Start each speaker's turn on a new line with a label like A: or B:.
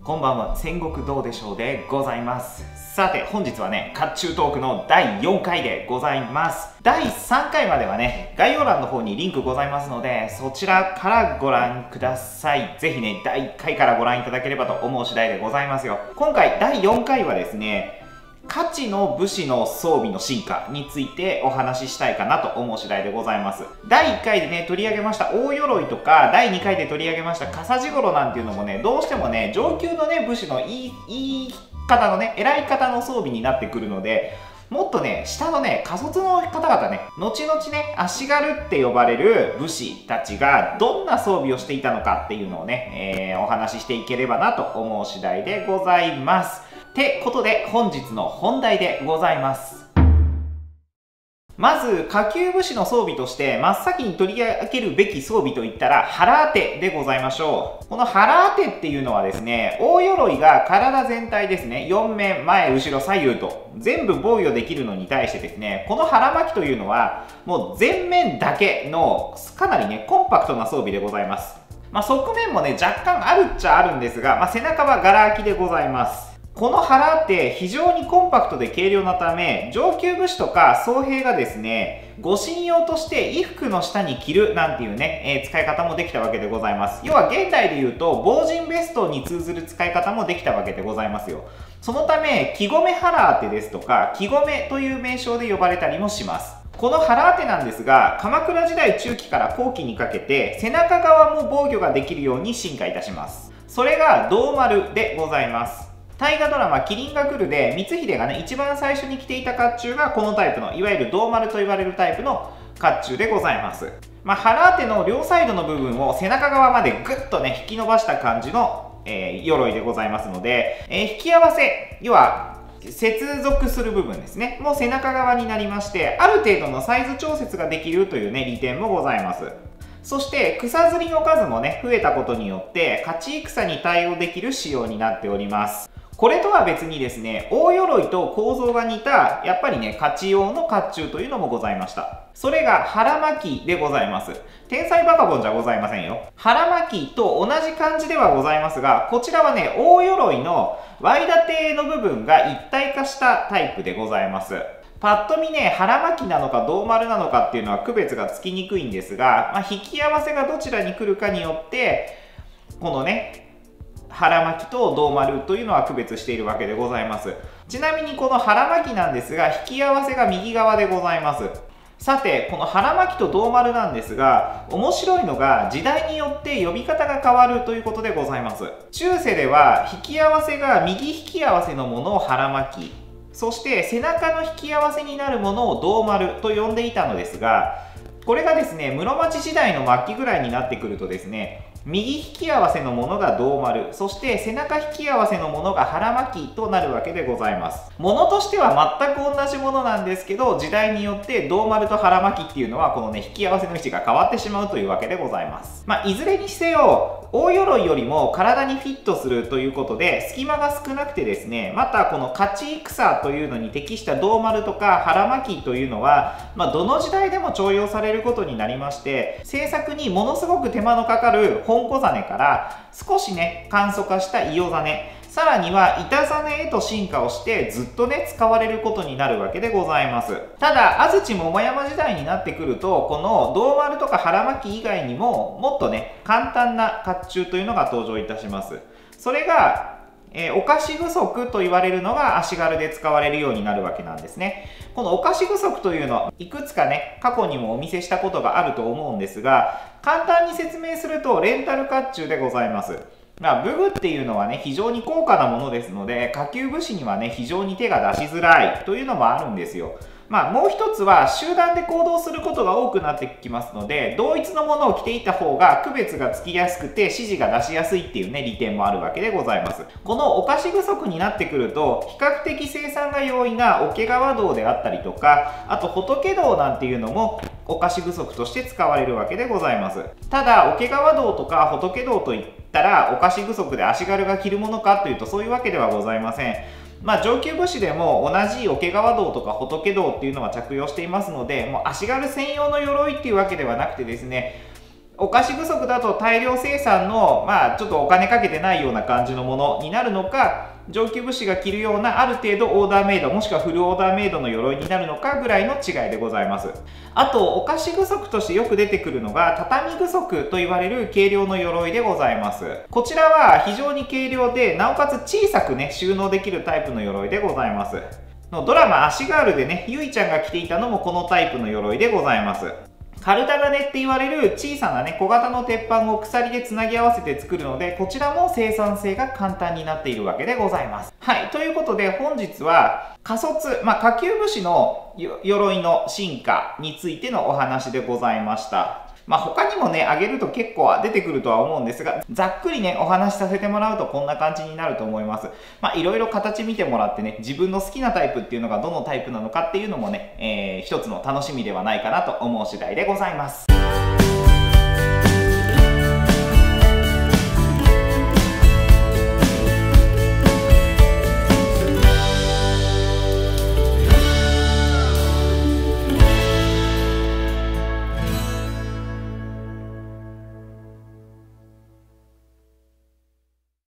A: こんばんは、戦国どうでしょうでございます。さて、本日はね、甲冑トークの第4回でございます。第3回まではね、概要欄の方にリンクございますので、そちらからご覧ください。ぜひね、第1回からご覧いただければと思う次第でございますよ。今回、第4回はですね、下智の武士の装備の進化についてお話ししたいかなと思う次第でございます。第1回でね、取り上げました大鎧とか、第2回で取り上げました笠地頃なんていうのもね、どうしてもね、上級のね、武士のいい方のね、偉い方の装備になってくるので、もっとね、下のね、下卒の方々ね、後々ね、足軽って呼ばれる武士たちがどんな装備をしていたのかっていうのをね、お話ししていければなと思う次第でございます。ってことで本日の本題でございます。まず下級武士の装備として真っ先に取り上げるべき装備といったら腹当てでございましょう。この腹当てっていうのはですね、大鎧が体全体ですね、4面前後ろ左右と全部防御できるのに対してですね、この腹巻きというのはもう前面だけのかなりねコンパクトな装備でございます。側面もね若干あるっちゃあるんですが、背中はガラ空きでございます。この腹って非常にコンパクトで軽量なため、上級武士とか僧兵がですね、護身用として衣服の下に着るなんていうね、使い方もできたわけでございます。要は現代で言うと、防塵ベストに通ずる使い方もできたわけでございますよ。そのため、木込腹当てですとか、木込という名称で呼ばれたりもします。この腹当てなんですが、鎌倉時代中期から後期にかけて、背中側も防御ができるように進化いたします。それが銅丸でございます。大河ドラマ「麒麟が来る」で光秀がね一番最初に着ていた甲冑がこのタイプのいわゆる銅丸と言われるタイプの甲冑でございます。腹当ての両サイドの部分を背中側までぐっとね引き伸ばした感じの、鎧でございますので、引き合わせ要は接続する部分ですねもう背中側になりまして、ある程度のサイズ調節ができるというね利点もございます。そして草摺りの数もね増えたことによって勝ち戦に対応できる仕様になっております。これとは別にですね、大鎧と構造が似たやっぱりね勝ち用の甲冑というのもございました。それが腹巻きでございます。天才バカボンじゃございませんよ。腹巻きと同じ感じではございますが、こちらはね大鎧のY立ての部分が一体化したタイプでございます。パッと見ね、腹巻きなのか銅丸なのかっていうのは区別がつきにくいんですが、引き合わせがどちらに来るかによってこのね腹巻きと銅丸というのは区別しているわけでございます。ちなみにこの腹巻きなんですが、引き合わせが右側でございます。さてこの腹巻きと銅丸なんですが、面白いのが時代によって呼び方が変わるということでございます。中世では引き合わせが右引き合わせのものを腹巻き、そして背中の引き合わせになるものを銅丸と呼んでいたのですが、これがですね室町時代の末期ぐらいになってくるとですね、右引き合わせのものが銅丸、そして背中引き合わせのものが腹巻きとなるわけでございます。ものとしては全く同じものなんですけど、時代によって銅丸と腹巻きっていうのはこのね引き合わせの位置が変わってしまうというわけでございます。いずれにせよ大鎧よりも体にフィットするということで隙間が少なくてですね、またこの勝ち戦というのに適した銅丸とか腹巻きというのは、どの時代でも重用されることになりまして、製作にものすごく手間のかかる本小実から少しね簡素化した伊予実、さらには板実へと進化をしてずっとね使われることになるわけでございます。ただ安土桃山時代になってくると、この銅丸とか腹巻き以外にももっとね簡単な甲冑というのが登場いたします。それがお菓子具足と言われるのが足軽で使われるようになるわけなんですね。このお菓子具足というのはいくつかね過去にもお見せしたことがあると思うんですが、簡単に説明するとレンタル甲冑でございます。武具っていうのはね非常に高価なものですので、下級武士にはね非常に手が出しづらいというのもあるんですよ。もう一つは集団で行動することが多くなってきますので、同一のものを着ていた方が区別がつきやすくて指示が出しやすいっていうね利点もあるわけでございます。このお菓子具足になってくると比較的生産が容易な桶川道であったりとか、あと仏道なんていうのもお菓子具足として使われるわけでございます。ただ桶川道とか仏道といったらお菓子具足で足軽が着るものかというとそういうわけではございません。上級武士でも同じ桶川道とか仏道っていうのは着用していますので、もう足軽専用の鎧っていうわけではなくてですね、 お菓子不足だと大量生産の、ちょっとお金かけてないような感じのものになるのか、上級武士が着るようなある程度オーダーメイド、もしくはフルオーダーメイドの鎧になるのかぐらいの違いでございます。あと、お菓子不足としてよく出てくるのが、畳不足と言われる軽量の鎧でございます。こちらは非常に軽量で、なおかつ小さくね、収納できるタイプの鎧でございます。ドラマ、足ガールでね、ゆいちゃんが着ていたのもこのタイプの鎧でございます。カルタガネって言われる小さなね、小型の鉄板を鎖でつなぎ合わせて作るので、こちらも生産性が簡単になっているわけでございます。はい、ということで本日は、下卒、下級武士の鎧の進化についてのお話でございました。他にもね、あげると結構出てくるとは思うんですが、ざっくりね、お話しさせてもらうとこんな感じになると思います。いろいろ形見てもらってね、自分の好きなタイプっていうのがどのタイプなのかっていうのもね、一つの楽しみではないかなと思う次第でございます。